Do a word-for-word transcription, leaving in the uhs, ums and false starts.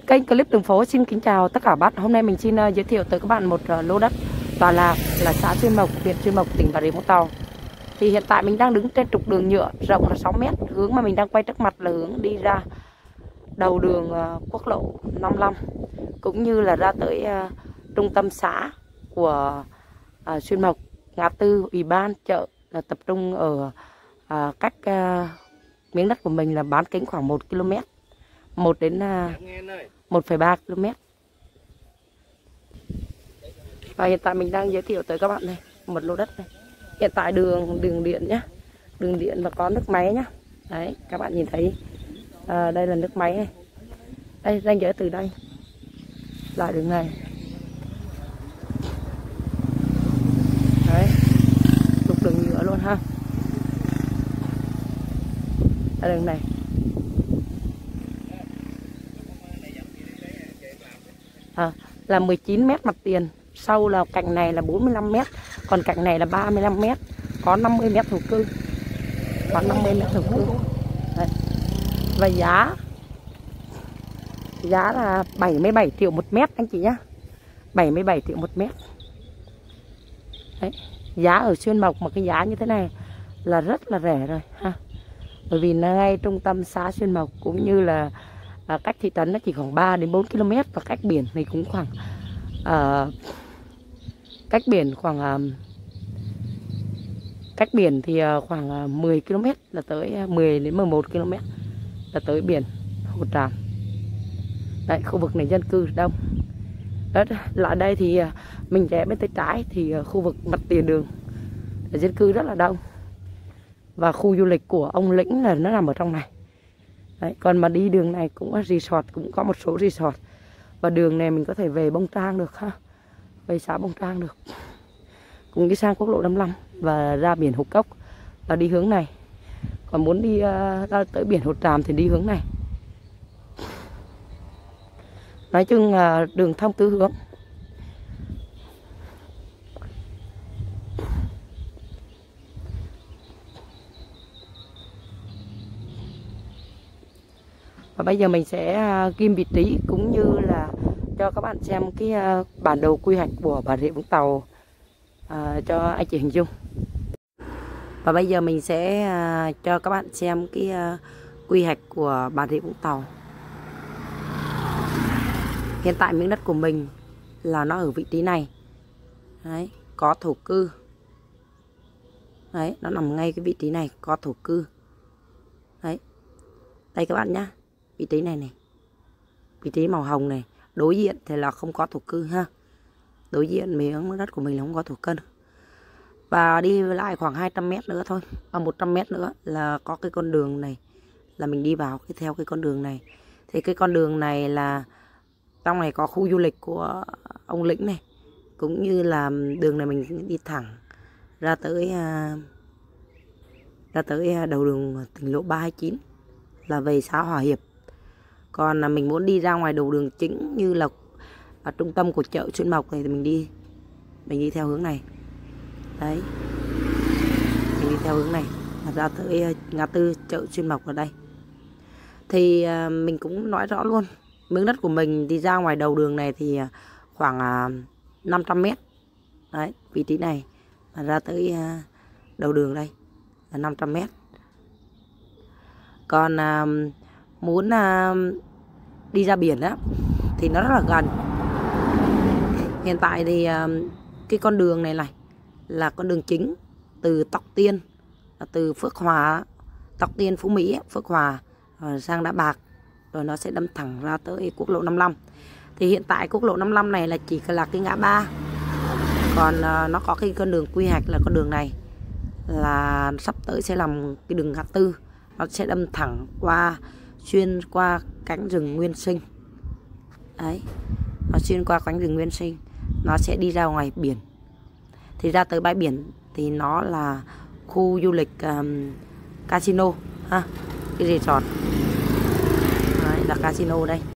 Kênh Clip Đường Phố xin kính chào tất cả bạn. Hôm nay mình xin uh, giới thiệu tới các bạn một uh, lô đất tọa lạc là xã Xuyên Mộc, huyện Xuyên Mộc, tỉnh Bà Rịa Vũng Tàu. Thì hiện tại mình đang đứng trên trục đường nhựa rộng là sáu mét, hướng mà mình đang quay trước mặt là hướng đi ra đầu đường uh, quốc lộ năm mươi lăm, cũng như là ra tới uh, trung tâm xã của uh, Xuyên Mộc, ngã tư ủy ban chợ là tập trung ở uh, cách uh, miếng đất của mình là bán kính khoảng một ki lô mét, một đến một phẩy ba ki lô mét. Và hiện tại mình đang giới thiệu tới các bạn này một lô đất này. Hiện tại đường đường điện nhá, đường điện và có nước máy nhá. Đấy, các bạn nhìn thấy à, đây là nước máy này. Đây ranh giới từ đây lại đường này. Đấy, trục đường nhựa luôn ha. Đây đường này. À, là mười chín mét mặt tiền, sau là cạnh này là bốn mươi lăm mét, còn cạnh này là ba mươi lăm mét, có năm mươi mét thổ cư, có năm mươi mét thổ cư. Đấy. Và giá giá là bảy mươi bảy triệu một mét anh chị nhá, bảy mươi bảy triệu một mét. Đấy. Giá ở Xuyên Mộc mà cái giá như thế này là rất là rẻ rồi ha, bởi vì là ngay trung tâm xã Xuyên Mộc, cũng như là À, cách thị trấn nó chỉ khoảng ba đến bốn ki lô mét, và cách biển thì cũng khoảng à, cách biển khoảng à, cách biển thì à, khoảng à, mười ki lô mét là tới à, mười đến mười một ki lô mét là tới biển Hồ Tràm. Đấy, khu vực này dân cư đông. Đó là đây thì à, mình rẽ bên tay trái thì à, khu vực mặt tiền đường là dân cư rất là đông, và khu du lịch của ông Lĩnh là nó nằm ở trong này. Đấy, còn mà đi đường này cũng có resort, cũng có một số resort, và đường này mình có thể về Bông Trang được ha, về xã Bông Trang được, cũng đi sang quốc lộ năm mươi lăm và ra biển Hồ Cốc là đi hướng này, còn muốn đi uh, ra tới biển Hồ Tràm thì đi hướng này. Nói chung là uh, đường thông tứ hướng. Và bây giờ mình sẽ ghim vị trí cũng như là cho các bạn xem cái bản đồ quy hoạch của Bà Rịa Vũng Tàu à, cho anh chị hình dung. Và bây giờ mình sẽ à, cho các bạn xem cái à, quy hoạch của Bà Rịa Vũng Tàu. Hiện tại miếng đất của mình là nó ở vị trí này. Đấy, có thổ cư. Đấy, nó nằm ngay cái vị trí này, có thổ cư. Đấy. Đây các bạn nhá. Vị trí này này, vị trí màu hồng này, đối diện thì là không có thổ cư ha, đối diện miếng đất của mình là không có thổ cư. Và đi lại khoảng hai trăm mét nữa thôi, và một trăm mét nữa là có cái con đường này, là mình đi vào cái theo cái con đường này. Thì cái con đường này là trong này có khu du lịch của ông Lĩnh này, cũng như là đường này mình đi thẳng ra tới ra tới đầu đường tỉnh lộ ba hai chín là về xã Hòa Hiệp. Còn là mình muốn đi ra ngoài đầu đường chính như là ở trung tâm của chợ Xuyên Mộc này thì mình đi mình đi theo hướng này. Đấy, mình đi theo hướng này là ra tới ngã tư chợ Xuyên Mộc ở đây. Thì à, mình cũng nói rõ luôn, miếng đất của mình đi ra ngoài đầu đường này thì khoảng à, năm trăm mét. Đấy, vị trí này là ra tới à, đầu đường đây là năm trăm mét. Còn à, muốn à, đi ra biển á thì nó rất là gần. Hiện tại thì à, cái con đường này này là con đường chính từ Tóc Tiên, từ Phước Hòa, Tóc Tiên, Phú Mỹ, Phước Hòa rồi sang Đá Bạc, rồi nó sẽ đâm thẳng ra tới quốc lộ năm mươi lăm. Thì hiện tại quốc lộ năm mươi lăm này là chỉ là cái ngã ba, còn à, nó có cái con đường quy hoạch là con đường này là sắp tới sẽ làm cái đường ngã tư, nó sẽ đâm thẳng qua, xuyên qua cánh rừng nguyên sinh. Đấy, nó xuyên qua cánh rừng nguyên sinh, nó sẽ đi ra ngoài biển. Thì ra tới bãi biển thì nó là khu du lịch um, casino ha, cái resort. Đấy, là casino đây.